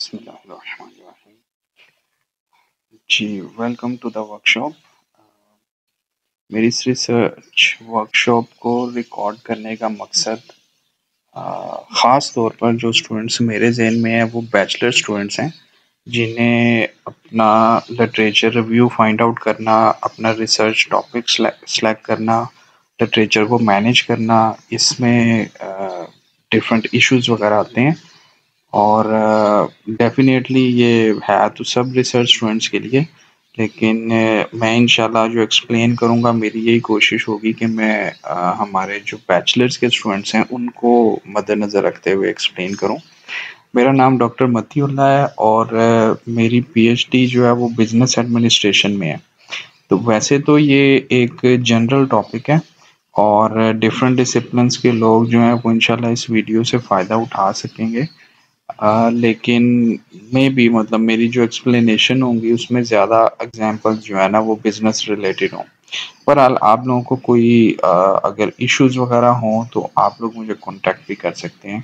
बिस्मिल्लाहिर्रहमानिर्रहीम। जी, welcome to the workshop. मेरी इस रिसर्च वर्कशॉप को रिकॉर्ड करने का मकसद ख़ास तौर पर जो स्टूडेंट्स मेरे ज़हन में है वो बैचलर स्टूडेंट्स हैं, जिन्हें अपना लिटरेचर रिव्यू फाइंड आउट करना, अपना रिसर्च टॉपिक सेलेक्ट करना, लिटरेचर को मैनेज करना, इसमें डिफरेंट इश्यूज वगैरह आते हैं। और डेफिनेटली ये है तो सब रिसर्च स्टूडेंट्स के लिए, लेकिन मैं इंशाल्लाह जो एक्सप्लेन करूँगा मेरी यही कोशिश होगी कि मैं हमारे जो बैचलर्स के स्टूडेंट्स हैं उनको मद्देनज़र रखते हुए एक्सप्लेन करूँ। मेरा नाम डॉक्टर मतीउल्लाह है और मेरी पीएचडी जो है वो बिजनेस एडमिनिस्ट्रेशन में है। तो वैसे तो ये एक जनरल टॉपिक है और डिफरेंट डिसिप्लिन्स के लोग जो हैं वो इंशाल्लाह इस वीडियो से फ़ायदा उठा सकेंगे। लेकिन मे बी मतलब मेरी जो एक्सप्लेनेशन होंगी उसमें ज़्यादा एग्जांपल्स जो है ना वो बिजनेस रिलेटेड हों। बहरहाल आप लोगों को कोई अगर इश्यूज वगैरह हों तो आप लोग मुझे कांटेक्ट भी कर सकते हैं।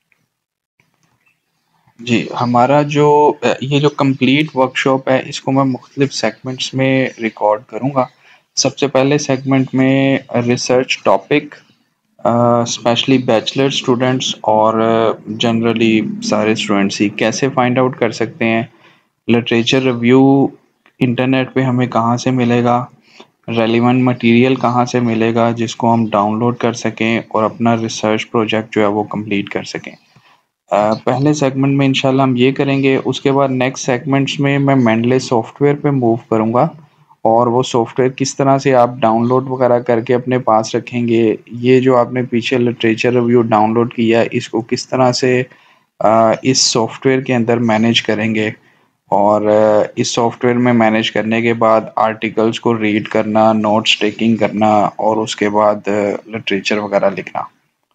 जी, हमारा जो ये जो कंप्लीट वर्कशॉप है इसको मैं मुख्तलिफ सेगमेंट्स में रिकॉर्ड करूँगा। सबसे पहले सेगमेंट में research topic, specially bachelor students और जनरली सारे स्टूडेंट्स ही कैसे फाइंड आउट कर सकते हैं, लिटरेचर रिव्यू इंटरनेट पे हमें कहाँ से मिलेगा, रेलिवेंट मटेरियल कहाँ से मिलेगा जिसको हम डाउनलोड कर सकें और अपना रिसर्च प्रोजेक्ट जो है वो कंप्लीट कर सकें। पहले सेगमेंट में इंशाल्लाह हम ये करेंगे। उसके बाद नेक्स्ट सेगमेंट्स में मैं मेंडले सॉफ्टवेयर पे मूव करूँगा और वो सॉफ्टवेयर किस तरह से आप डाउनलोड वगैरह करके अपने पास रखेंगे। ये जो आपने पीछे लिटरेचर रिव्यू डाउनलोड किया है इसको किस तरह से इस सॉफ्टवेयर के अंदर मैनेज करेंगे और इस सॉफ्टवेयर में मैनेज करने के बाद आर्टिकल्स को रीड करना, नोट्स टेकिंग करना और उसके बाद लिटरेचर वगैरह लिखना।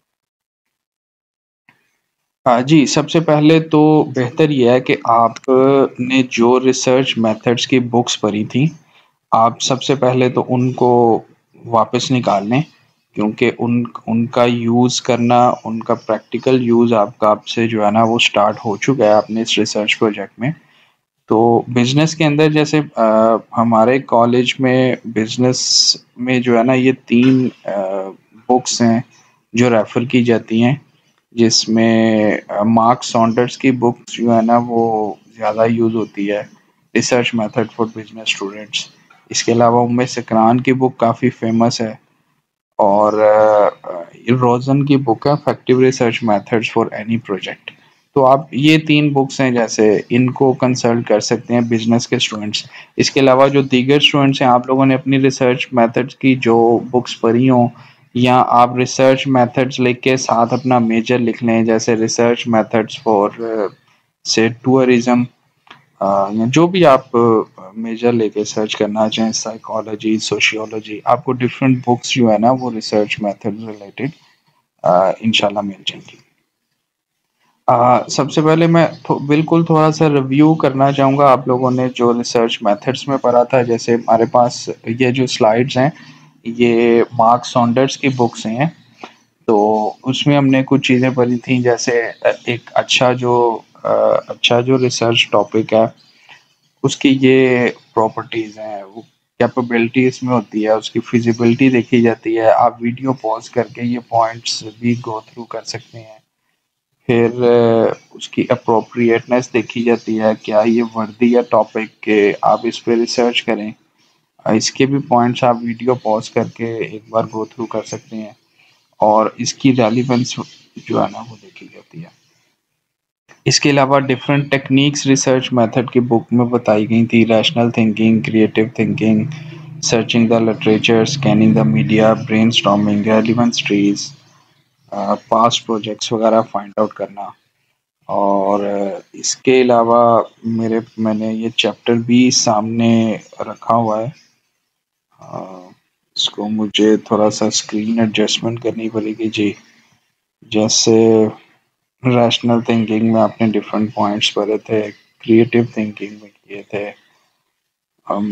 हाँ जी, सबसे पहले तो बेहतर ये है कि आपने जो रिसर्च मेथड्स की बुक्स पढ़ी थी, आप सबसे पहले तो उनको वापस निकाल लें, क्योंकि उनका यूज़ करना, उनका प्रैक्टिकल यूज़ आपका अब से जो है ना वो स्टार्ट हो चुका है अपने इस रिसर्च प्रोजेक्ट में। तो बिज़नेस के अंदर जैसे हमारे कॉलेज में बिज़नेस में जो है ना ये 3 बुक्स हैं जो रेफ़र की जाती हैं, जिसमें मार्क सॉन्डर्स की बुक्स जो है ना वो ज़्यादा यूज़ होती है, research method for business students. इसके अलावा उम्मे सिकरान की बुक काफ़ी फ़ेमस है और रोज़न की बुक है effective research methods for any project. तो आप ये 3 बुक्स हैं जैसे इनको कंसल्ट कर सकते हैं बिज़नेस के स्टूडेंट्स। इसके अलावा जो दीगर स्टूडेंट्स हैं आप लोगों ने अपनी रिसर्च मेथड्स की जो बुक्स पढ़ी हों या आप रिसर्च मेथड्स लिख के साथ अपना मेजर लिख लें, जैसे रिसर्च मेथड्स फॉर से टूरिज्म, या जो भी आप मेजर लेके सर्च करना चाहें, साइकोलॉजी, सोशियोलॉजी, आपको डिफरेंट बुक्स जो है ना वो रिसर्च मेथड रिलेटेड इंशाल्लाह मिल जाएंगी। सबसे पहले मैं बिल्कुल थोड़ा सा रिव्यू करना चाहूँगा आप लोगों ने जो रिसर्च मेथड्स में पढ़ा था। जैसे हमारे पास ये जो स्लाइड्स हैं ये मार्क सॉन्डर्स की बुक्स हैं, तो उसमें हमने कुछ चीज़ें पढ़ी थी, जैसे एक अच्छा जो रिसर्च टॉपिक है उसकी ये प्रॉपर्टीज़ हैं, वो कैपेबिलिटी इसमें होती है, उसकी फिजिबिलिटी देखी जाती है। आप वीडियो पॉज करके ये पॉइंट्स भी गो थ्रू कर सकते हैं। फिर उसकी अप्रोप्रिएटनेस देखी जाती है, क्या ये वर्दी है टॉपिक के आप इस पे रिसर्च करें। इसके भी पॉइंट्स आप वीडियो पॉज करके एक बार गो थ्रू कर सकते हैं और इसकी रेलिवेंस जो है ना वो देखी जाती है। इसके अलावा डिफरेंट टेक्निक्स रिसर्च मेथड की बुक में बताई गई थी, rational thinking, creative thinking, searching the literature, scanning the media, brainstorming, relevance trees, past projects वगैरह फाइंड आउट करना। और इसके अलावा मैंने ये चैप्टर भी सामने रखा हुआ है। इसको मुझे थोड़ा सा स्क्रीन एडजस्टमेंट करनी पड़ेगी जी। जैसे रैशनल थिंकिंग में आपने डिफरेंट पॉइंट्स पढ़े थे, क्रिएटिव थिंकिंग में किए थे, हम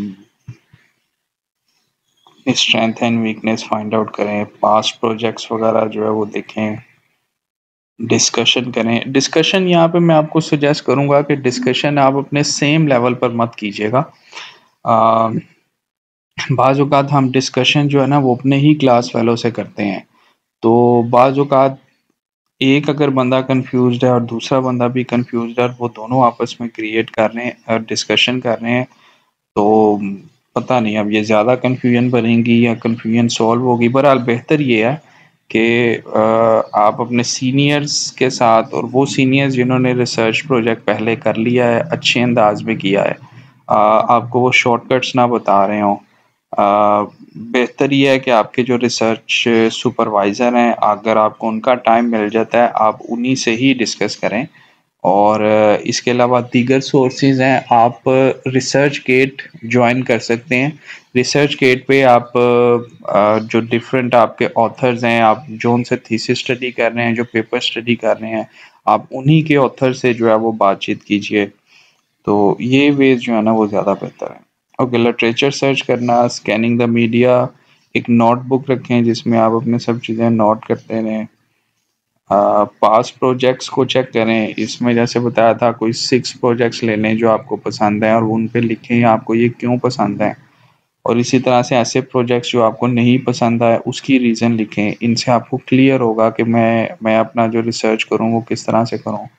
strength and weakness find out करें, पास्ट प्रोजेक्ट्स वगैरह जो है वो देखें, डिस्कशन करें। डिस्कशन यहाँ पे मैं आपको सजेस्ट करूँगा कि डिस्कशन आप अपने सेम लेवल पर मत कीजिएगा। अ, बाज़ औक़ात हम डिस्कशन जो है ना वो अपने ही क्लास वालों से करते हैं। तो बाज़ औक़ात एक अगर बंदा कन्फ्यूज़्ड है और दूसरा बंदा भी कन्फ्यूज़्ड है और वो दोनों आपस में क्रिएट कर रहे हैं डिस्कशन कर रहे हैं, तो पता नहीं अब ये ज़्यादा कन्फ्यूजन बढ़ेंगी या कन्फ्यूजन सॉल्व होगी। बहरहाल बेहतर ये है कि आप अपने सीनियर्स के साथ और वो सीनियर्स जिन्होंने रिसर्च प्रोजेक्ट पहले कर लिया है, अच्छे अंदाज में किया है, आपको वो शॉर्टकट्स ना बता रहे हों। बेहतर ये है कि आपके जो रिसर्च सुपरवाइज़र हैं, अगर आपको उनका टाइम मिल जाता है, आप उन्हीं से ही डिस्कस करें। और इसके अलावा दीगर सोर्सेज़ हैं, आप रिसर्च गेट जॉइन कर सकते हैं। रिसर्च गेट पे आप जो डिफरेंट आपके ऑथर्स हैं, आप जो उनसे थीसिस स्टडी कर रहे हैं, जो पेपर स्टडी कर रहे हैं, आप उन्हीं के ऑथर से जो है वो बातचीत कीजिए। तो ये वेज़ जो है ना वो ज़्यादा बेहतर है। ओके, लिटरेचर सर्च करना, स्कैनिंग द मीडिया, एक नोटबुक रखें जिसमें आप अपने सब चीज़ें नोट करते रहें। पास्ट प्रोजेक्ट्स को चेक करें। इसमें जैसे बताया था कोई 6 प्रोजेक्ट्स ले लें जो आपको पसंद हैं और उन पे लिखें आपको ये क्यों पसंद है। और इसी तरह से ऐसे प्रोजेक्ट्स जो आपको नहीं पसंद आए उसकी रीज़न लिखें। इनसे आपको क्लियर होगा कि मैं अपना जो रिसर्च करूँ वो किस तरह से करूँ।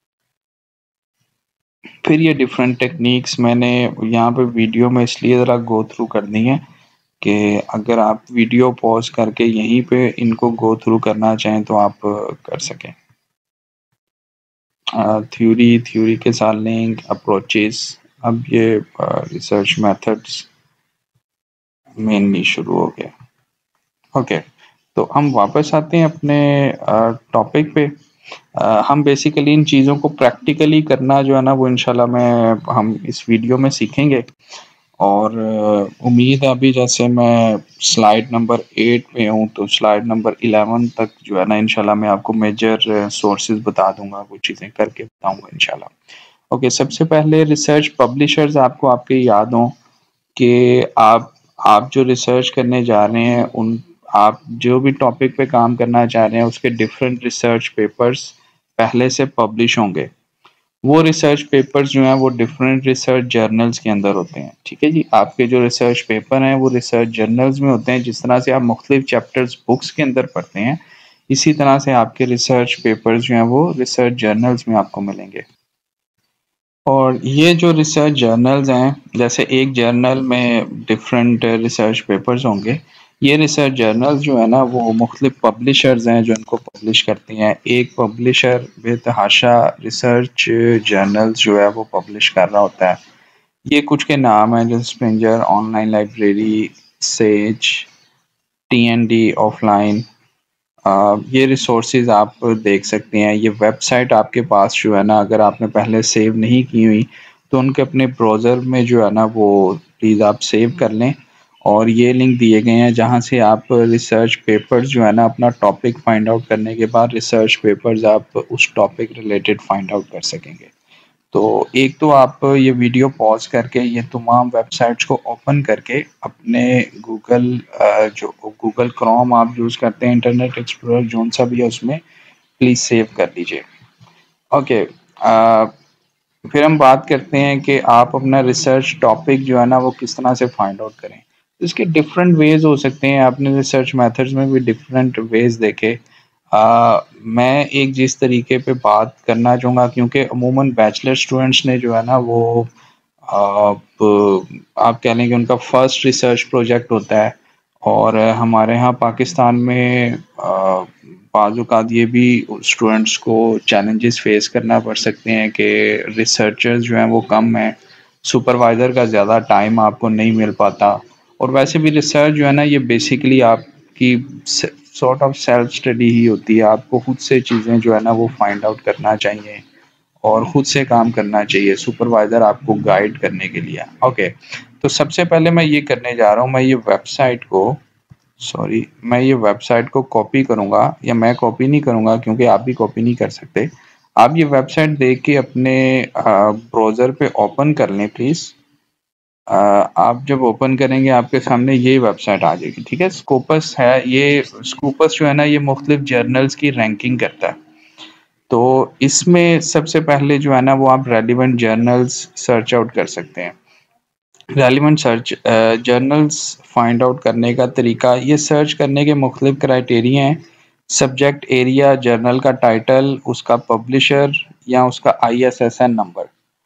फिर ये डिफरेंट टेक्निक्स मैंने यहाँ पे वीडियो में इसलिए ज़रा गो थ्रू कर दी हैं कि अगर आप वीडियो पॉज़ करके यहीं पे इनको गो थ्रू करना चाहें तो आप कर सकें। थ्योरी के साथ लिंक अप्रोचेस, अब ये रिसर्च मेथड्स मेनली शुरू हो गया। ओके, तो हम वापस आते हैं अपने टॉपिक पे। हम बेसिकली इन चीज़ों को प्रैक्टिकली करना जो है ना वो इंशाल्लाह हम इस वीडियो में सीखेंगे। और उम्मीद है अभी जैसे मैं स्लाइड नंबर 8 पे हूँ तो स्लाइड नंबर 11 तक जो है ना इंशाल्लाह मैं आपको मेजर सोर्सेज बता दूंगा, वो चीज़ें करके बताऊंगा इंशाल्लाह। ओके, सबसे पहले रिसर्च पब्लिशर्स आपको आपके याद हों कि आप जो रिसर्च करने जा रहे हैं उन आप जो भी टॉपिक पे काम करना चाह रहे हैं उसके डिफरेंट रिसर्च पेपर्स पहले से पब्लिश होंगे। वो रिसर्च पेपर्स जो हैं वो डिफरेंट रिसर्च जर्नल्स के अंदर होते हैं। ठीक है जी, आपके जो रिसर्च पेपर हैं वो रिसर्च जर्नल्स में होते हैं। जिस तरह से आप मुख्तलिफ चैप्टर्स बुक्स के अंदर पढ़ते हैं, इसी तरह से आपके रिसर्च पेपर्स जो हैं वो रिसर्च जर्नल्स में आपको मिलेंगे। और ये जो रिसर्च जर्नल्स हैं, जैसे एक जर्नल में डिफरेंट रिसर्च पेपर्स होंगे। ये रिसर्च जर्नल्स जो है ना वो मुख्तलिफ पब्लिशर्स हैं जो इनको पब्लिश करती हैं। एक पब्लिशर बेतहाशा रिसर्च जर्नल्स जो है वो पब्लिश कर रहा होता है। ये कुछ के नाम हैं जैसे स्प्रिंगर, ऑनलाइन लाइब्रेरी, सेज, टी&डी ऑफलाइन। ये रिसोर्सेज आप देख सकते हैं। ये वेबसाइट आपके पास जो है ना अगर आपने पहले सेव नहीं की हुई तो उनके अपने ब्राउज़र में जो है ना वो प्लीज़ आप सेव कर लें। और ये लिंक दिए गए हैं जहाँ से आप रिसर्च पेपर्स जो है ना अपना टॉपिक फाइंड आउट करने के बाद रिसर्च पेपर्स आप उस टॉपिक रिलेटेड फाइंड आउट कर सकेंगे। तो एक तो आप ये वीडियो पॉज़ करके ये तमाम वेबसाइट्स को ओपन करके अपने जो गूगल क्रोम आप यूज़ करते हैं, इंटरनेट एक्सप्लोरर जौन-सा भी है उसमें प्लीज़ सेव कर लीजिए। ओके, फिर हम बात करते हैं कि आप अपना रिसर्च टॉपिक जो है ना वो किस तरह से फाइंड आउट करें। इसके डिफरेंट वेज़ हो सकते हैं, आपने रिसर्च मेथड्स में भी डिफरेंट वेज़ देखे। मैं एक जिस तरीके पे बात करना चाहूँगा क्योंकि अमूमन बैचलर स्टूडेंट्स ने जो है ना वो आप कह लें कि उनका फर्स्ट रिसर्च प्रोजेक्ट होता है। और हमारे यहाँ पाकिस्तान में बाज़ औक़ात ये भी स्टूडेंट्स को चैलेंजेस फेस करना पड़ सकते हैं कि रिसर्चर्स जो हैं वो कम हैं, सुपरवाइज़र का ज़्यादा टाइम आपको नहीं मिल पाता। और वैसे भी रिसर्च जो है ना ये बेसिकली आपकी सॉर्ट ऑफ सेल्फ स्टडी ही होती है। आपको खुद से चीज़ें जो है ना वो फाइंड आउट करना चाहिए और खुद से काम करना चाहिए, सुपरवाइज़र आपको गाइड करने के लिए। ओके, तो सबसे पहले मैं ये करने जा रहा हूँ, मैं ये वेबसाइट को कॉपी करूँगा, या मैं कॉपी नहीं करूँगा क्योंकि आप भी कॉपी नहीं कर सकते। आप ये वेबसाइट देख के अपने ब्राउज़र पे ओपन कर लें प्लीज़। आप जब ओपन करेंगे आपके सामने ये वेबसाइट आ जाएगी, ठीक है? स्कोपस है ये। स्कोपस जो है ना ये मुख्तलिफ जर्नल्स की रैंकिंग करता है। तो इसमें सबसे पहले जो है ना वो आप रेलिवेंट जर्नल्स सर्च आउट कर सकते हैं। Relevant search journals find out करने का तरीका, ये सर्च करने के मुख्तलिफ क्राइटेरिया हैं। सब्जेक्ट एरिया, जर्नल का टाइटल, उसका पब्लिशर या उसका ISSN नंबर।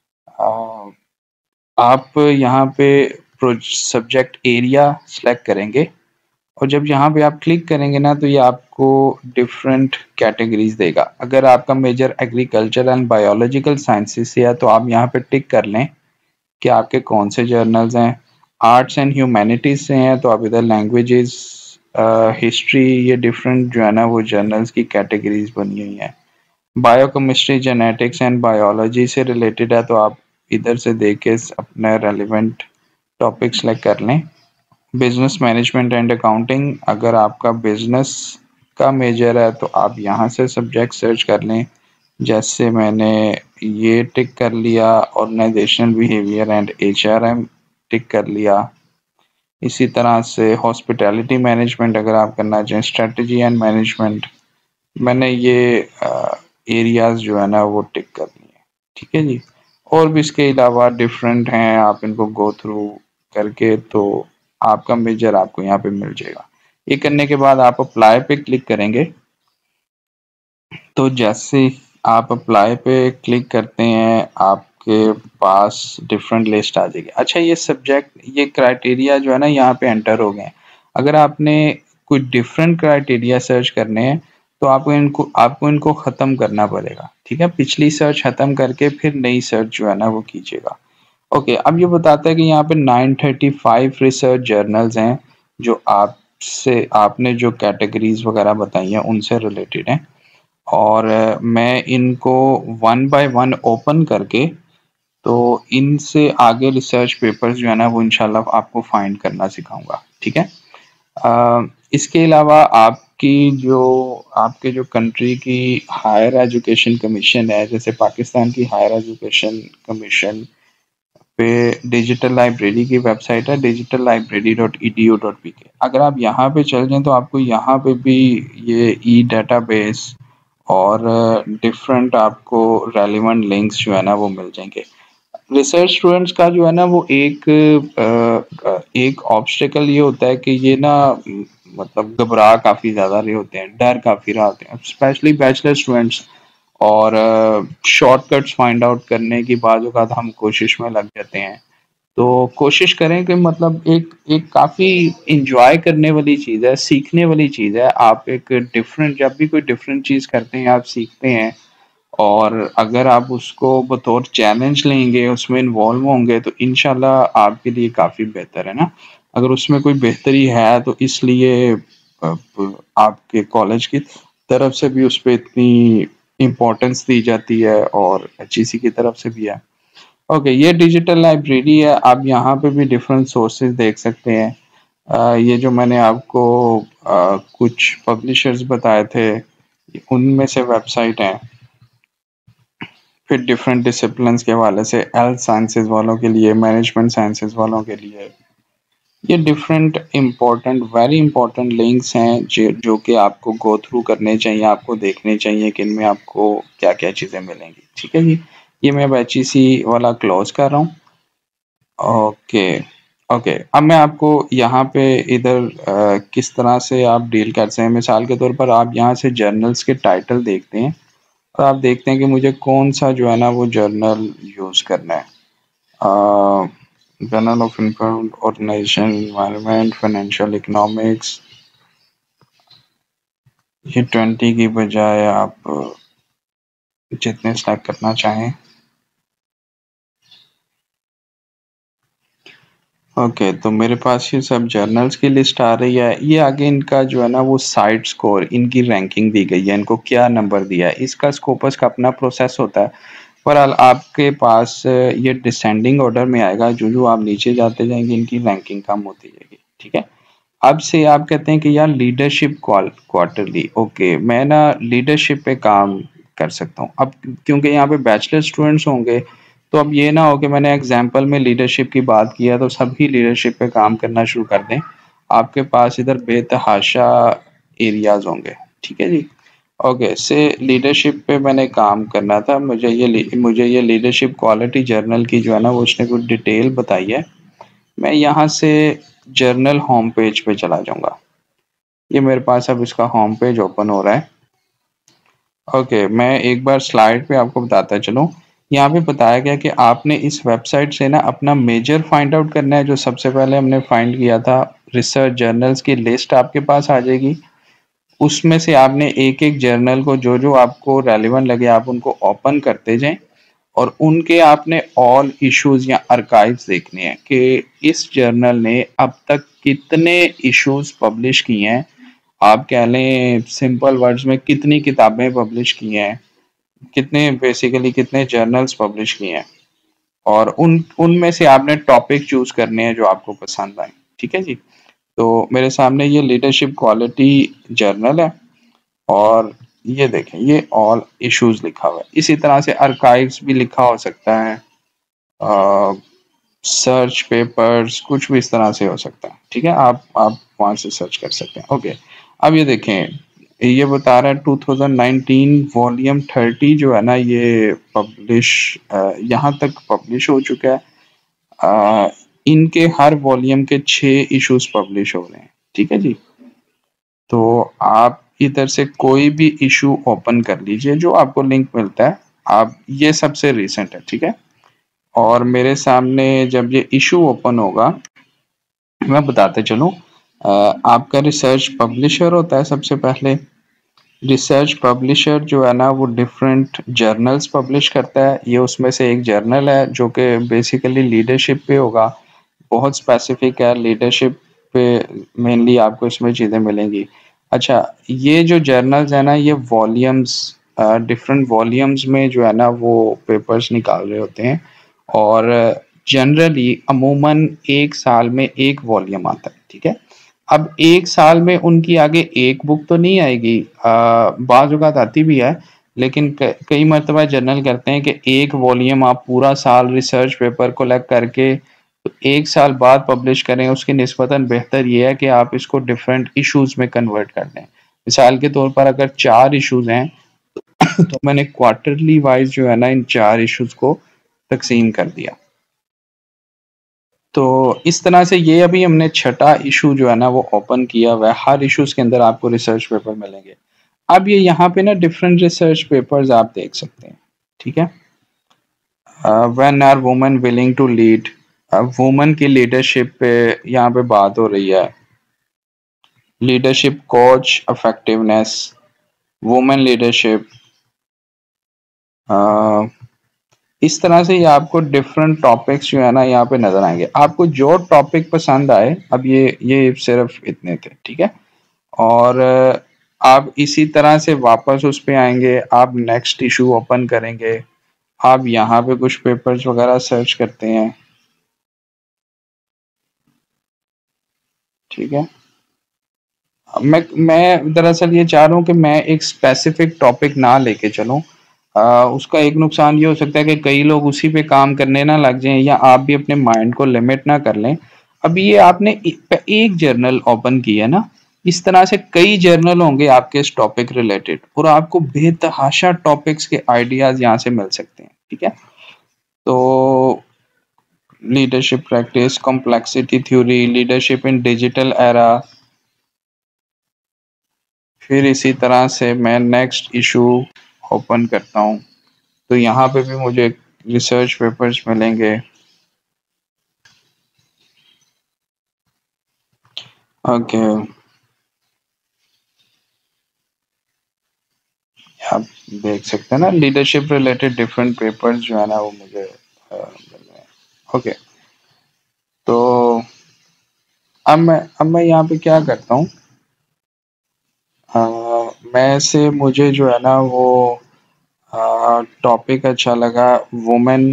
आप यहाँ पे सब्जेक्ट एरिया सेलेक्ट करेंगे और जब यहाँ पे आप क्लिक करेंगे ना तो ये आपको डिफरेंट कैटेगरीज देगा। अगर आपका major agriculture and biological sciences से है तो आप यहाँ पे टिक कर लें कि आपके कौन से जर्नल्स हैं। आर्ट्स एंड ह्यूमैनिटीज से हैं तो आप इधर लैंग्वेजेस, हिस्ट्री, ये डिफरेंट जो है ना वो जर्नल्स की कैटेगरीज बनी हुई हैं। बायोकेमिस्ट्री, जेनेटिक्स एंड बायोलॉजी से रिलेटेड है तो आप इधर से देख के अपना रेलिवेंट टॉपिक सेलेक्ट कर लें। बिजनेस मैनेजमेंट एंड अकाउंटिंग, अगर आपका बिजनेस का मेजर है तो आप यहाँ से सब्जेक्ट सर्च कर लें। जैसे मैंने ये टिक कर लिया, organizational behaviour and HRM tick कर लिया। इसी तरह से हॉस्पिटैलिटी मैनेजमेंट अगर आप करना चाहें, स्ट्रेटजी एंड मैनेजमेंट, मैंने ये एरियाज जो है ना वो टिक कर लिए। ठीक है जी। और भी इसके अलावा डिफरेंट हैं, आप इनको गो थ्रू करके तो आपका मेजर आपको यहाँ पे मिल जाएगा। ये करने के बाद आप अप्लाई पे क्लिक करेंगे तो जैसे आप अप्लाई पे क्लिक करते हैं आपके पास डिफरेंट लिस्ट आ जाएगी। अच्छा, ये सब्जेक्ट, ये क्राइटेरिया जो है ना यहाँ पे एंटर हो गए। अगर आपने कोई डिफरेंट क्राइटेरिया सर्च करने हैं तो आपको इनको ख़त्म करना पड़ेगा। ठीक है, पिछली सर्च ख़त्म करके फिर नई सर्च जो है ना वो कीजिएगा। ओके, अब ये बताता है कि यहाँ पे 935 रिसर्च जर्नल्स हैं जो आपने जो कैटेगरीज वगैरह बताई हैं उनसे रिलेटेड हैं। और मैं इनको वन बाय वन ओपन करके तो इनसे आगे रिसर्च पेपर्स जो है ना वो इंशाल्लाह आपको फाइंड करना सिखाऊंगा। ठीक है। इसके अलावा आपके जो कंट्री की हायर एजुकेशन कमीशन है, जैसे पाकिस्तान की हायर एजुकेशन कमीशन पे डिजिटल लाइब्रेरी की वेबसाइट है digitallibrary.edu.pk। अगर आप यहाँ पे चल जाएं तो आपको यहाँ पे भी ये डेटाबेस और डिफरेंट आपको रेलिवेंट लिंक्स जो है ना वो मिल जाएंगे। रिसर्च स्टूडेंट्स का जो है ना वो एक ऑब्स्टेकल ये होता है कि ये ना मतलब घबरा काफ़ी ज़्यादा रहे होते हैं, डर काफ़ी रहे होते हैं, स्पेशली बैचलर स्टूडेंट्स। और शॉर्टकट्स फाइंड आउट करने की बाद हम कोशिश में लग जाते हैं। तो कोशिश करें कि मतलब एक काफ़ी इंजॉय करने वाली चीज़ है, सीखने वाली चीज़ है। आप एक डिफरेंट, जब भी कोई डिफरेंट चीज़ करते हैं आप सीखते हैं, और अगर आप उसको बतौर चैलेंज लेंगे, उसमें इन्वॉल्व होंगे तो इंशाल्लाह आपके लिए काफ़ी बेहतर है ना। अगर उसमें कोई बेहतरी है तो इसलिए आपके कॉलेज की तरफ से भी उस पर इतनी इम्पोर्टेंस दी जाती है और HEC की तरफ से भी है। ओके, ये डिजिटल लाइब्रेरी है, आप यहाँ पे भी डिफरेंट सोर्सेज देख सकते हैं। ये जो मैंने आपको कुछ पब्लिशर्स बताए थे उनमें से वेबसाइट है। फिर डिफरेंट डिसिप्लिन्स के हवाले से, हेल्थ साइंसेज वालों के लिए, मैनेजमेंट साइंसेज वालों के लिए, ये different important, very important links हैं जो कि आपको गो थ्रू करने चाहिए, आपको देखने चाहिए कि इनमें आपको क्या क्या चीज़ें मिलेंगी। ठीक है जी। ये मैं अब HEC वाला क्लोज कर रहा हूँ। ओके। ओके, अब मैं आपको यहाँ पे इधर किस तरह से आप डील कर सकते हैं। मिसाल के तौर पर आप यहाँ से जर्नल्स के टाइटल देखते हैं और आप देखते हैं कि मुझे कौन सा जो है ना वो जर्नल यूज़ करना है। Journal of inform organization, environment, financial economics, ये 20 की बजाय आप जितने सेलेक्ट करना चाहें। ओके, तो मेरे पास ये सब जर्नल्स की लिस्ट आ रही है। ये आगे इनका जो है ना वो साइट स्कोर, इनकी रैंकिंग दी गई है, इनको क्या नंबर दिया है, इसका स्कोपस का अपना प्रोसेस होता है। पर आपके पास ये डिसेंडिंग ऑर्डर में आएगा, जो जो आप नीचे जाते जाएंगे इनकी रैंकिंग कम होती जाएगी। ठीक है। अब से आप कहते हैं कि यार लीडरशिप क्वार्टरली, ओके, मैं ना लीडरशिप पे काम कर सकता हूँ। अब क्योंकि यहाँ पे बैचलर स्टूडेंट्स होंगे तो अब ये ना हो कि मैंने एग्जाम्पल में लीडरशिप की बात किया तो सभी लीडरशिप पे काम करना शुरू कर दें। आपके पास इधर बेतहाशा एरियाज होंगे। ठीक है जी। ओके से लीडरशिप पे मैंने काम करना था, मुझे ये लीडरशिप क्वालिटी जर्नल की जो है ना वो उसने कुछ डिटेल बताई है। मैं यहाँ से जर्नल होम पेज पे चला जाऊंगा। ये मेरे पास अब इसका होम पेज ओपन हो रहा है। ओके, मैं एक बार स्लाइड पे आपको बताता चलूँ। यहाँ पे बताया गया कि आपने इस वेबसाइट से ना अपना मेजर फाइंड आउट करना है। जो सबसे पहले हमने फाइंड किया था, रिसर्च जर्नल्स की लिस्ट आपके पास आ जाएगी। उसमें से आपने एक-एक जर्नल को जो-जो आपको रेलेवेंट लगे आप उनको ओपन करते जाएँ और उनके आपने ऑल इश्यूज़ या आर्काइव्स देखने हैं कि इस जर्नल ने अब तक कितने इश्यूज़ पब्लिश किए हैं। आप कह लें सिंपल वर्ड्स में कितनी किताबें पब्लिश की हैं, कितने जर्नल्स पब्लिश किए हैं और उनमें से आपने टॉपिक चूज़ करने हैं जो आपको पसंद आएँ। ठीक है जी? तो मेरे सामने ये लीडरशिप क्वालिटी जर्नल है और ये देखें ये ऑल इश्यूज लिखा हुआ है। इसी तरह से आर्काइव्स भी लिखा हो सकता है, सर्च पेपर्स कुछ भी इस तरह से हो सकता है। ठीक है, आप वहां से सर्च कर सकते हैं। ओके, अब ये देखें, ये बता रहा है 2019 वॉल्यूम 30 जो है ना ये पब्लिश यहाँ तक पब्लिश हो चुका है। इनके हर वॉल्यूम के 6 इश्यूज पब्लिश हो रहे हैं। ठीक है जी, तो आप इधर से कोई भी इशू ओपन कर लीजिए, जो आपको लिंक मिलता है। आप ये सबसे रिसेंट है, ठीक है। और मेरे सामने जब ये इशू ओपन होगा, मैं बताते चलूं, आपका रिसर्च पब्लिशर होता है सबसे पहले। रिसर्च पब्लिशर जो है ना वो डिफरेंट जर्नल्स पब्लिश करता है। ये उसमें से एक जर्नल है जो कि बेसिकली लीडरशिप पे होगा, बहुत स्पेसिफिक है लीडरशिप पे। मेनली आपको इसमें चीज़ें मिलेंगी। अच्छा, ये जो जर्नल्स है ना ये वॉल्यूम्स, डिफरेंट वॉल्यूम्स में जो है ना वो पेपर्स निकाल रहे होते हैं और जनरली अमूमन एक साल में एक वॉल्यूम आता है। ठीक है, अब एक साल में उनकी आगे एक बुक तो नहीं आएगी, बाज़ औक़ात आती भी है, लेकिन कई मर्तबा जर्नल करते हैं कि एक वॉल्यूम आप पूरा साल रिसर्च पेपर कलेक्ट करके तो एक साल बाद पब्लिश करें। उसकी निस्बतन बेहतर ये है कि आप इसको डिफरेंट इश्यूज में कन्वर्ट कर दें। मिसाल के तौर पर अगर 4 इश्यूज हैं तो मैंने क्वार्टरली वाइज जो है ना इन 4 इश्यूज को तकसीम कर दिया। तो इस तरह से ये अभी हमने छठा इशू जो है ना वो ओपन किया हुआ है। हर इश्यूज के अंदर आपको रिसर्च पेपर मिलेंगे। अब ये यहाँ पे ना डिफरेंट रिसर्च पेपर्स आप देख सकते हैं। ठीक है, when are women willing to lead, women की लीडरशिप पे यहाँ पे बात हो रही है। Leadership coach effectiveness, women leadership, इस तरह से ये आपको डिफरेंट टॉपिक्स जो है ना यहाँ पे नजर आएंगे। आपको जो टॉपिक पसंद आए, अब ये सिर्फ इतने थे। ठीक है, और आप इसी तरह से वापस उस पे आएंगे, आप नेक्स्ट इशू ओपन करेंगे, आप यहाँ पे कुछ पेपर्स वगैरह सर्च करते हैं। ठीक है, मैं दरअसल ये चाह रहा हूँ कि मैं एक स्पेसिफिक टॉपिक ना लेके चलूँ। उसका एक नुकसान ये हो सकता है कि कई लोग उसी पे काम करने ना लग जाएं या आप भी अपने माइंड को लिमिट ना कर लें। अभी ये आपने एक जर्नल ओपन किया है ना, इस तरह से कई जर्नल होंगे आपके इस टॉपिक रिलेटेड और आपको बेतहाशा टॉपिक्स के आइडियाज यहाँ से मिल सकते हैं। ठीक है, तो leadership practice, complexity theory, leadership in digital era, फिर इसी तरह से मैं नेक्स्ट इशू ओपन करता हूँ तो यहाँ पे भी मुझे रिसर्च पेपर्स मिलेंगे। ओके, आप देख सकते हैं ना लीडरशिप रिलेटेड डिफरेंट पेपर्स जो है ना वो मुझे मिल रहे हैं। ओके, तो अब मैं यहाँ पे क्या करता हूँ, मैं से मुझे जो है ना वो टॉपिक अच्छा लगा, वुमेन,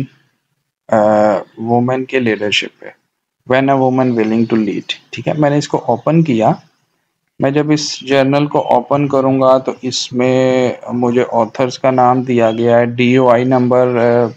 वुमेन के लीडरशिप पे, when a woman willing to lead. ठीक है, मैंने इसको ओपन किया। मैं जब इस जर्नल को ओपन करूंगा तो इसमें मुझे ऑथर्स का नाम दिया गया है, डीओआई नंबर,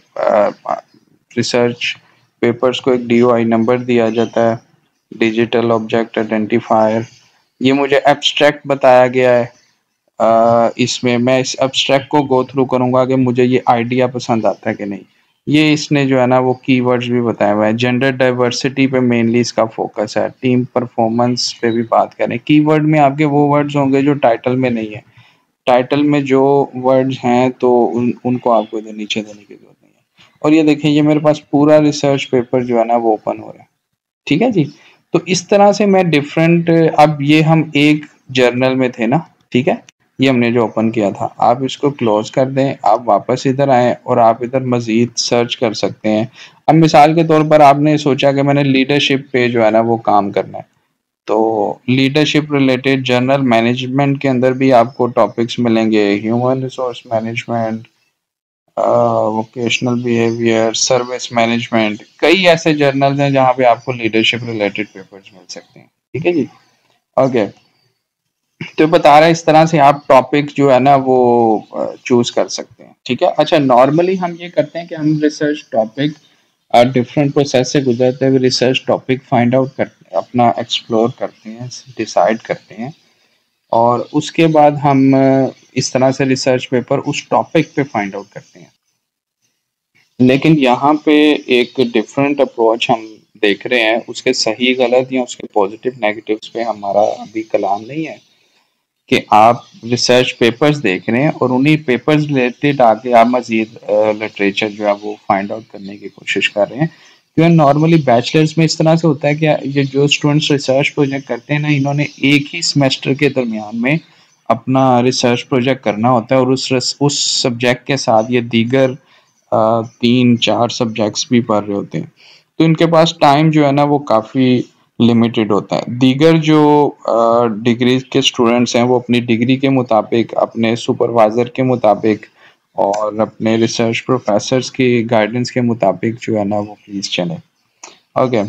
रिसर्च पेपर्स को एक डीओआई नंबर दिया जाता है, डिजिटल ऑब्जेक्ट आइडेंटिफायर। ये मुझे एब्स्ट्रैक्ट बताया गया है, इसमें मैं इस एब्स्ट्रैक्ट को गो थ्रू करूँगा कि मुझे ये आइडिया पसंद आता है कि नहीं। ये इसने जो है ना वो कीवर्ड्स भी बताया हुआ है। जेंडर डाइवर्सिटी पे मेनली इसका फ़ोकस है। टीम परफ़ॉर्मेंस पे भी बात करें। कीवर्ड में आपके वो वर्ड्स होंगे जो टाइटल में नहीं है। टाइटल में जो वर्ड्स हैं तो उनको आपको इधर नीचे देने की ज़रूरत नहीं है। और ये देखिए, ये मेरे पास पूरा रिसर्च पेपर जो है ना वो ओपन हो रहा है। ठीक है जी? तो इस तरह से मैं डिफरेंट, अब ये हम एक जर्नल में थे ना, ठीक है? ये हमने जो ओपन किया था, आप इसको क्लोज़ कर दें, आप वापस इधर आएँ और आप इधर मज़ीद सर्च कर सकते हैं। अब मिसाल के तौर पर आपने सोचा कि मैंने लीडरशिप पे जो है ना वो काम करना है, तो लीडरशिप रिलेटेड जर्नल मैनेजमेंट के अंदर भी आपको टॉपिक्स मिलेंगे, human resource management, vocational behaviour, service management, कई ऐसे जर्नल्स हैं जहाँ पे आपको लीडरशिप रिलेटेड पेपर्स मिल सकते हैं। ठीक है जी? ओके। तो बता रहा है इस तरह से आप टॉपिक जो है ना वो चूज कर सकते हैं। ठीक है? अच्छा, नॉर्मली हम ये करते हैं कि हम रिसर्च टॉपिक डिफरेंट प्रोसेस से गुजरते हुए रिसर्च टॉपिक फाइंड आउट करते हैं, अपना एक्सप्लोर करते हैं, डिसाइड करते हैं, और उसके बाद हम इस तरह से रिसर्च पेपर उस टॉपिक पे फाइंड आउट करते हैं। लेकिन यहाँ पे एक डिफरेंट अप्रोच हम देख रहे हैं, उसके सही गलत या उसके पॉजिटिव नेगेटिव्स पे हमारा अभी कलाम नहीं है कि आप रिसर्च पेपर्स देख रहे हैं और उन्हीं पेपर्स रिलेटेड आगे आप मजीद लिटरेचर जो है वो फाइंड आउट करने की कोशिश कर रहे हैं। क्योंकि नॉर्मली बैचलर्स में इस तरह से होता है कि ये जो स्टूडेंट्स रिसर्च प्रोजेक्ट करते हैं ना, इन्होंने एक ही सेमेस्टर के दरमियान में अपना रिसर्च प्रोजेक्ट करना होता है और उस सब्जेक्ट के साथ ये दीगर 3-4 सब्जेक्ट्स भी पढ़ रहे होते हैं। तो इनके पास टाइम जो है ना वो काफ़ी लिमिटेड होता है। दीगर जो डिग्री के स्टूडेंट्स हैं वो अपनी डिग्री के मुताबिक, अपने सुपरवाइज़र के मुताबिक और अपने रिसर्च प्रोफेसर्स की गाइडेंस के मुताबिक जो है ना वो प्लीज़ चलें। ओके।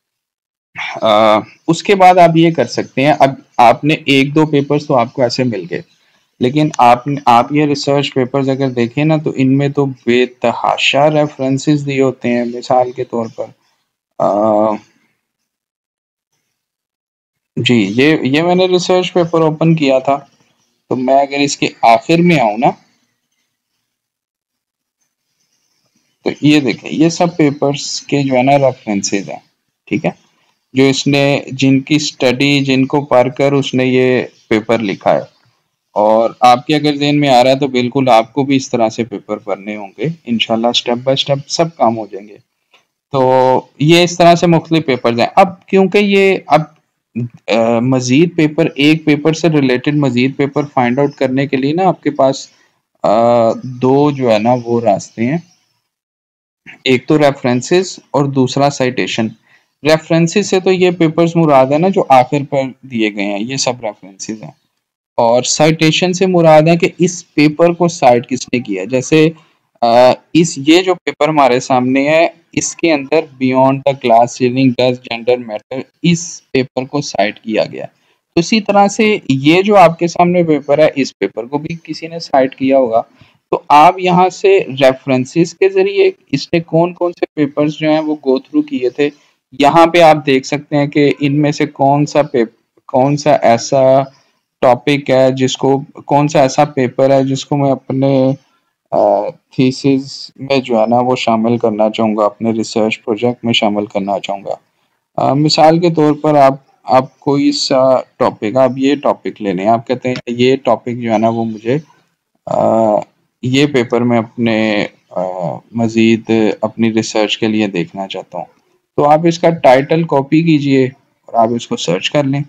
उसके बाद आप ये कर सकते हैं, अब आपने 1-2 पेपर्स तो आपको ऐसे मिल गए। लेकिन आप ये रिसर्च पेपर्स अगर देखें ना तो इनमें तो बेतहाशा रेफरेंसेस दिए होते हैं। मिसाल के तौर पर जी, ये मैंने रिसर्च पेपर ओपन किया था, तो मैं अगर इसके आखिर में आऊँ ना, तो ये देखें, ये सब पेपर्स के जो है ना रेफरेंसेस हैं। ठीक है? जो इसने, जिनकी स्टडी, जिनको पढ़कर उसने ये पेपर लिखा है। और आपके अगर ज़हन में आ रहा है तो बिल्कुल आपको भी इस तरह से पेपर पढ़ने होंगे। इंशाल्लाह स्टेप बाय स्टेप सब काम हो जाएँगे। तो ये इस तरह से मुख्तलिफ पेपर्स हैं। अब क्योंकि ये अब मज़ीद पेपर, एक पेपर से रिलेटेड मज़ीद पेपर फाइंड आउट करने के लिए ना आपके पास 2 जो है ना वो रास्ते हैं। एक तो रेफरेंसेस और दूसरा साइटेशन। रेफरेंसेस से तो ये पेपर्स मुराद है ना जो आखिर पर दिए गए हैं, ये सब रेफरेंसेस हैं। और साइटेशन से मुराद है कि इस पेपर को साइट किसने किया है। जैसे इस ये जो पेपर हमारे सामने है, इसके अंदर beyond the glass ceiling does gender matter, इस पेपर को साइट किया गया है। तो इसी तरह से ये जो आपके सामने पेपर है, इस पेपर को भी किसी ने साइट किया होगा। तो आप यहाँ से रेफरेंसेस के ज़रिए इसने कौन-कौन से पेपर्स जो हैं वो गो थ्रू किए थे, यहाँ पे आप देख सकते हैं कि इनमें से कौन सा ऐसा टॉपिक है जिसको, कौन सा ऐसा पेपर है जिसको मैं अपने थीसिस में जो है ना वो शामिल करना चाहूँगा, अपने रिसर्च प्रोजेक्ट में शामिल करना चाहूँगा। मिसाल के तौर पर आप कोई सा टॉपिक, आप ये टॉपिक ले लें, आप कहते हैं ये टॉपिक जो है ना वो मुझे ये पेपर में अपने मज़ीद अपनी रिसर्च के लिए देखना चाहता हूँ। तो आप इसका टाइटल कॉपी कीजिए और आप इसको सर्च कर लें।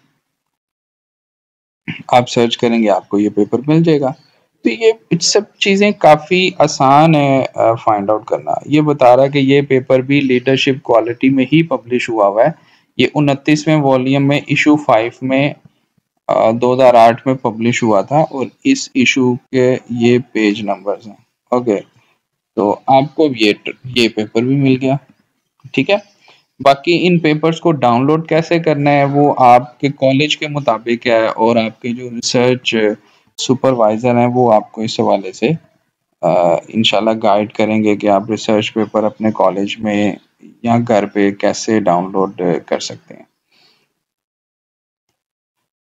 आप सर्च करेंगे आपको ये पेपर मिल जाएगा। तो ये सब चीज़ें काफ़ी आसान है फाइंड आउट करना। ये बता रहा है कि ये पेपर भी लीडरशिप क्वालिटी में ही पब्लिश हुआ है। ये 29वें वॉल्यूम में इशू 5 में 2008 में पब्लिश हुआ था और इस इशू के ये पेज नंबर्स हैं। ओके, तो आपको ये पेपर भी मिल गया। ठीक है? बाकी इन पेपर्स को डाउनलोड कैसे करना है वो आपके कॉलेज के मुताबिक है और आपके जो रिसर्च सुपरवाइज़र हैं वो आपको इस हवाले से इंशाल्लाह गाइड करेंगे कि आप रिसर्च पेपर अपने कॉलेज में या घर पे कैसे डाउनलोड कर सकते हैं।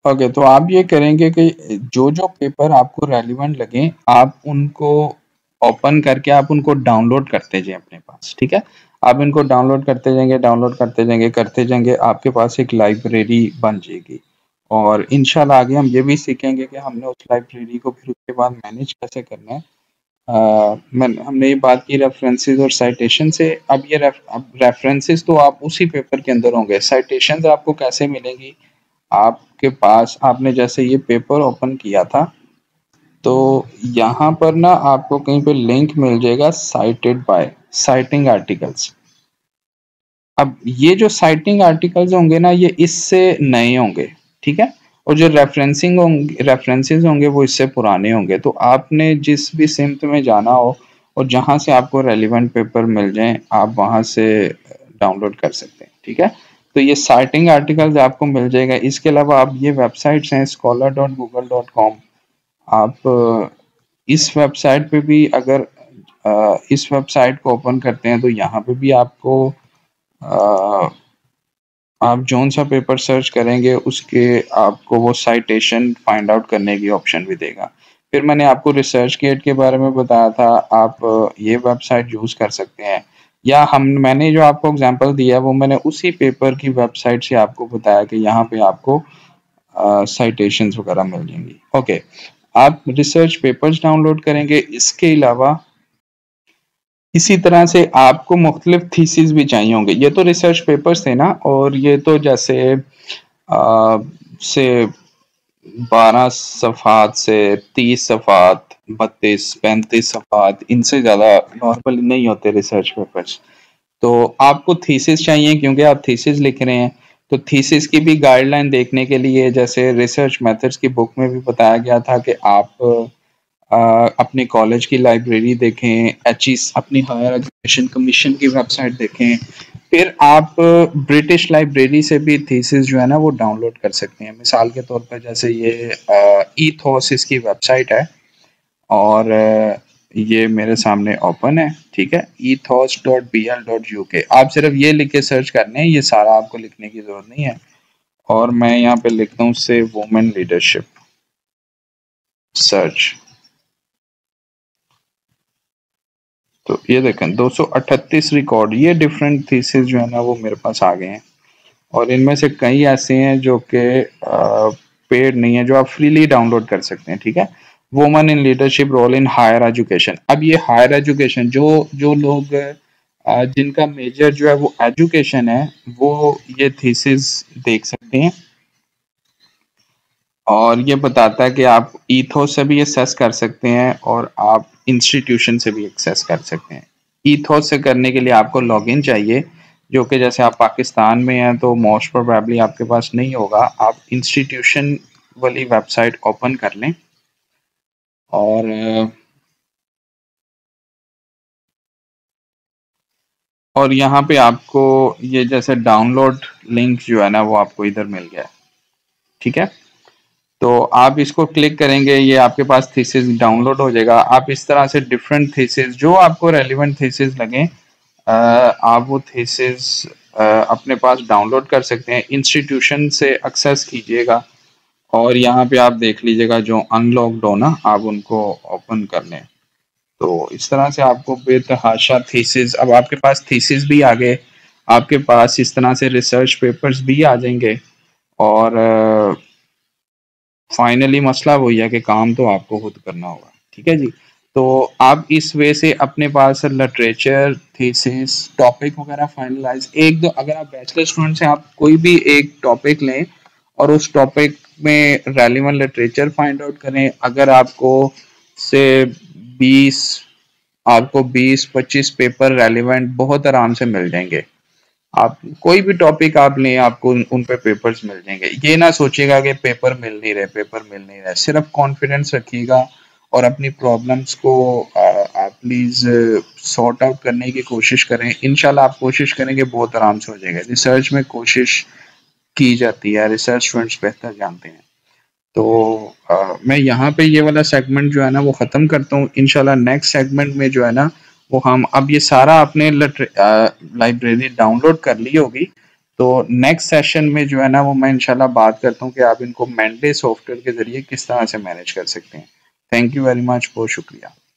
ओके, तो आप ये करेंगे कि जो पेपर आपको रेलिवेंट लगे, आप उनको ओपन करके आप उनको डाउनलोड करते जाएँ अपने पास, ठीक है? आप इनको डाउनलोड करते जाएँगे, डाउनलोड करते जाएँगे, आपके पास एक लाइब्रेरी बन जाएगी। और इंशाल्लाह आगे हम ये भी सीखेंगे कि हमने उस लाइब्रेरी को फिर उसके बाद मैनेज कैसे करना है। हमने ये बात की रेफरेंसेस और साइटेशन से। अब रेफरेंसेस तो आप उसी पेपर के अंदर होंगे, साइटेशंस आपको कैसे मिलेंगी? आपके पास आपने जैसे ये पेपर ओपन किया था, तो यहाँ पर ना आपको कहीं पे लिंक मिल जाएगा साइटेड बाय साइटिंग आर्टिकल्स। अब ये जो साइटिंग आर्टिकल्स होंगे ना, ये इससे नए होंगे, ठीक है? और जो रेफरेंसेस होंगे वो इससे पुराने होंगे। तो आपने जिस भी सिमत में जाना हो और जहाँ से आपको रेलिवेंट पेपर मिल जाएं, आप वहाँ से डाउनलोड कर सकते हैं, ठीक है? तो ये साइटिंग आर्टिकल्स आपको मिल जाएगा। इसके अलावा आप ये वेबसाइट्स हैं scholar.google.com, आप इस वेबसाइट पे भी अगर इस वेबसाइट को ओपन करते हैं तो यहाँ पे भी आपको अ, आप जौन सा पेपर सर्च करेंगे उसके आपको वो साइटेशन फाइंड आउट करने की ऑप्शन भी देगा। फिर मैंने आपको रिसर्च गेट के बारे में बताया था, आप ये वेबसाइट यूज़ कर सकते हैं। या हम मैंने जो आपको एग्जांपल दिया है वो मैंने उसी पेपर की वेबसाइट से आपको बताया कि यहाँ पे आपको साइटेशंस वगैरह मिल जाएंगी। ओके, आप रिसर्च पेपर्स डाउनलोड करेंगे। इसके अलावा इसी तरह से आपको मुख्तलिफ थीसिस भी चाहिए होंगे। ये तो रिसर्च पेपर्स थे ना, और ये तो जैसे से 12 सफ़हात से 30 सफ़हात, 32 35 सफ़हात, इनसे ज़्यादा नॉर्मली नहीं होते रिसर्च पेपर्स। तो आपको थीसिस चाहिए क्योंकि आप थीसिस लिख रहे हैं। तो थीसिस की भी गाइडलाइन देखने के लिए जैसे रिसर्च मेथड्स की बुक में भी बताया गया था कि आप अपने कॉलेज की लाइब्रेरी देखें, एचईस अपनी हायर एजुकेशन कमीशन की वेबसाइट देखें। फिर आप ब्रिटिश लाइब्रेरी से भी थीसिस जो है ना वो डाउनलोड कर सकते हैं। मिसाल के तौर पर जैसे ये ईथॉस इसकी वेबसाइट है, और ये मेरे सामने ओपन है, ठीक है? ethos.bl.uk, आप सिर्फ ये लिख के सर्च करने हैं, ये सारा आपको लिखने की जरूरत नहीं है। और मैं यहाँ पे लिखता हूँ से वुमेन लीडरशिप सर्च। तो ये देखें 238 रिकॉर्ड, ये डिफरेंट थीसिस जो है ना वो मेरे पास आ गए हैं। और इनमें से कई ऐसे हैं जो कि पेड नहीं है, जो आप फ्रीली डाउनलोड कर सकते हैं, ठीक है? Woman in leadership role in higher education. अब ये हायर एजुकेशन जो जो लोग जिनका मेजर जो है वो एजुकेशन है, वो ये थीसिस देख सकते हैं। और ये बताता है कि आप ईथोस से भी एक्सेस कर सकते हैं और आप इंस्टीट्यूशन से भी एक्सेस कर सकते हैं। ईथोस से करने के लिए आपको लॉगिन चाहिए, जो कि जैसे आप पाकिस्तान में हैं तो मोस्ट प्रोबेबली आपके पास नहीं होगा। आप इंस्टीट्यूशन वाली वेबसाइट ओपन कर लें, और यहाँ पे आपको ये जैसे डाउनलोड लिंक जो है ना वो आपको इधर मिल गया है, ठीक है? तो आप इसको क्लिक करेंगे, ये आपके पास थीसिस डाउनलोड हो जाएगा। आप इस तरह से डिफरेंट थीसिस जो आपको रेलिवेंट थीसिस लगे, आप वो थीसिस अपने पास डाउनलोड कर सकते हैं। इंस्टीट्यूशन से एक्सेस कीजिएगा और यहाँ पे आप देख लीजिएगा जो अनलॉक्ड हो ना, आप उनको ओपन कर लें। तो इस तरह से आपको बेतहाशा थीसिस, अब आपके पास थीसिस भी आ गए, आपके पास इस तरह से रिसर्च पेपर्स भी आ जाएंगे। और फाइनली मसला वही है कि काम तो आपको खुद करना होगा, ठीक है जी? तो आप इस वे से अपने पास लिटरेचर थीसिस टॉपिक वगैरह फाइनलाइज, एक दो, अगर आप बैचलर स्टूडेंट हैं आप कोई भी एक टॉपिक लें और उस टॉपिक में रेलिवेंट लिटरेचर फाइंड आउट करें। अगर आपको से 20 आपको 20-25 पेपर रेलिवेंट बहुत आराम से मिल जाएंगे। आप कोई भी टॉपिक आप लें, आपको उन पे पेपर्स मिल जाएंगे। ये ना सोचिएगा कि पेपर मिल नहीं रहे, पेपर मिल नहीं रहे। सिर्फ कॉन्फिडेंस रखिएगा और अपनी प्रॉब्लम्स को आप प्लीज सॉर्ट आउट करने की कोशिश करें। इंशाल्लाह आप कोशिश करेंगे बहुत आराम से हो जाएगा। रिसर्च में कोशिश की जाती है, रिसर्च स्टूडेंट्स बेहतर जानते हैं। तो मैं यहाँ पे ये वाला सेगमेंट जो है ना वो ख़त्म करता हूँ। इंशाल्लाह नेक्स्ट सेगमेंट में जो है ना वो हम, अब ये सारा आपने लाइब्रेरी डाउनलोड कर ली होगी, तो नेक्स्ट सेशन में जो है ना वो मैं इंशाल्लाह बात करता हूँ कि आप इनको मेंडे सॉफ्टवेयर के ज़रिए किस तरह से मैनेज कर सकते हैं। थैंक यू वेरी मच, बहुत शुक्रिया।